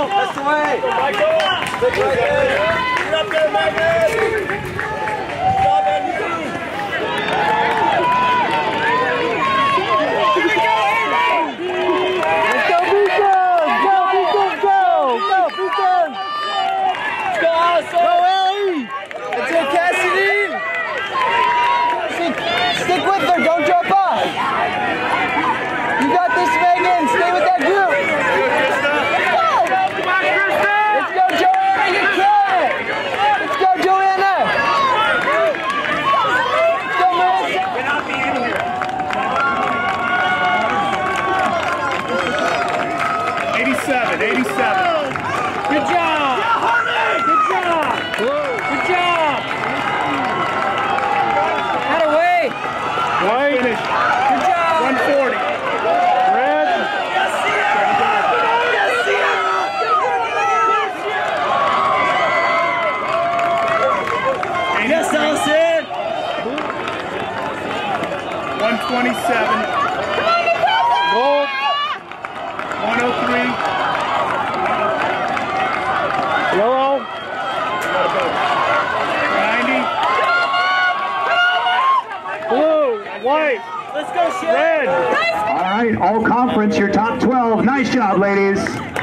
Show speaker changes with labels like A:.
A: That's the way. Michael. Stick right there. Get up there, Magnus. Stop at you. Let's go, Beacon. Go, Beacon. Go. Go, Beacon. Let's go, Allison. Go, Ellie. Let's go, Cassidy. Stick with her. Don't jump off. You got this, Megan. Stay with that group. Gold. 103. Yellow. 90. Blue. White. Let's go, Red.
B: All right, all conference, your top 12. Nice job, ladies.